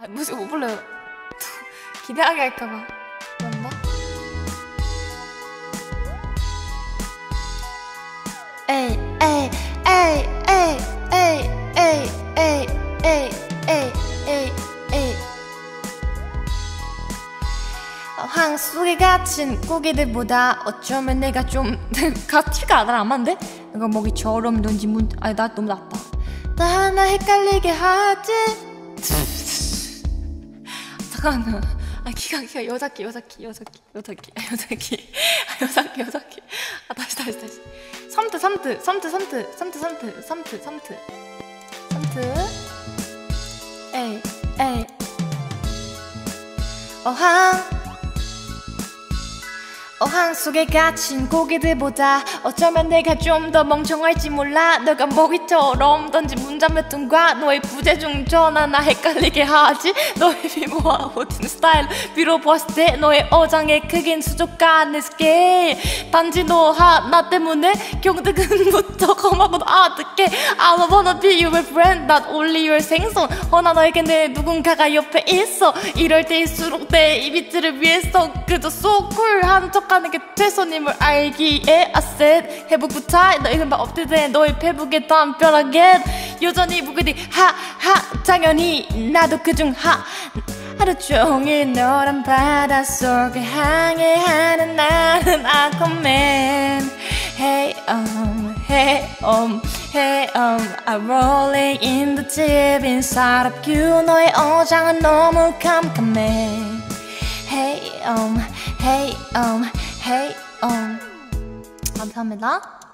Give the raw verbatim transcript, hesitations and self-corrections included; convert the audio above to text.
아, 무슨 못 불러요. 기대하게 할까봐. 그런가? 에이 에이 에이 에이 에이 에이 에이 에이 에이 에이 에이 황 속에 갇힌 고기들보다 어쩌면 내가 좀 가치가 안 맞는데? 이거 먹이처럼 넌지 문 아니 나 너무 낫다. 나 하나 헷갈리게 하지. 잠깐만. 아 기가 기가 여자키 여자키 여자키 여자키 여자키 여자키 여자키 아 다시 다시 다시 삼트 삼트 삼트 삼트 삼트 삼트 삼트 삼트 삼트 에이 에이 어항 어항 속에 갇힌 고기들보다 어쩌면 내가 좀 더 멍청할지 몰라. 너가 먹이처럼 던진 문자 몇 통과 너의 부재중 전화 나 헷갈리게 하지. 너의 미모와 옷은 스타일 비로 보았을 때 너의 어장의 크긴 수족과 내 스케일 단지 너 하나 때문에 경득은부터 검하고 아득해. I don't wanna be your friend not only your 생선. 허나 너에게 내 누군가가 옆에 있어. 이럴 때일수록 내 이미지를 위해서 그저 so cool한 척 하는 게 최선임을 알기에 I said 회복부터 너 이른바 업데이트된 너의 페북에 담벼락엔 여전히 무그리 하하 당연히 나도 그중 하 하루 종일 너란 바닷속에 항해하는 나는 아쿠맨 Hey um hey um hey um I'm rolling in the deep inside of you. 너의 어장은 너무 깜깜해. Hey um hey um hey um 감사합니다.